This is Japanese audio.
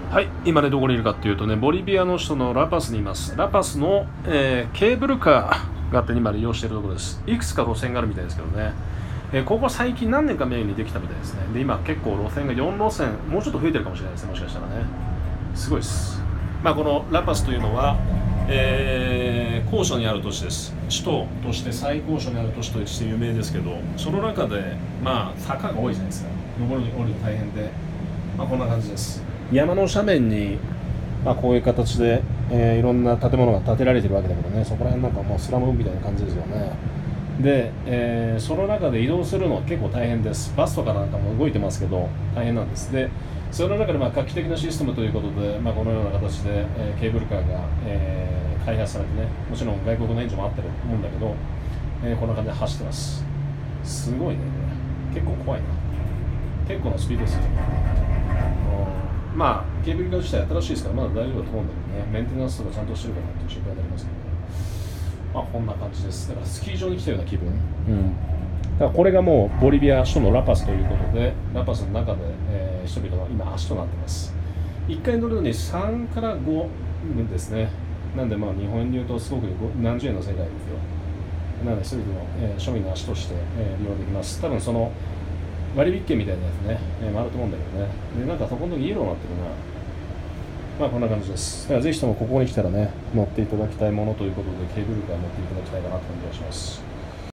はい、今ねどこにいるかっていうとね、ボリビアの首都のラパスにいます。ラパスの、ケーブルカーがあって今利用しているところです。いくつか路線があるみたいですけどね、ここ最近何年か前にできたみたいですね。で今結構路線が4路線、もうちょっと増えてるかもしれないですね、もしかしたらね。すごいです。このラパスというのは、高所にある都市です。首都として最高所にある都市として有名ですけど、その中で坂が多いじゃないですか。登るに降りる大変で、こんな感じです。山の斜面に、こういう形で、いろんな建物が建てられてるわけだけどね、そこら辺なんかもうスラムみたいな感じですよね。で、その中で移動するのは結構大変です。バスとかなんかも動いてますけど大変なんです。でその中で画期的なシステムということで、このような形で、ケーブルカーが、開発されてね、もちろん外国の援助もあってると思うんだけど、こんな感じで走ってます。すごいね、これ結構怖いな。結構なスピードですよ。ケーブルカー自体新しいですからまだ大丈夫だと思うんだけどね、メンテナンスとかちゃんとしてるかなっていう心配になりますけど、こんな感じです。だからスキー場に来たような気分。だからこれがもうボリビア首都のラパスということで、ラパスの中で、人々は今足となっています。1回乗るのに3から5分ですね。なんで日本円でいうとすごく何十円の世界ですよ。なので人々の、庶民の足として、利用できます。多分その割引券みたいなやつね、あると思うんだけどね。でなんかそこの時イエローになってるな。こんな感じです。だからぜひともここに来たらね、乗っていただきたいものということでケーブルカー乗っていただきたいかなと感じがします。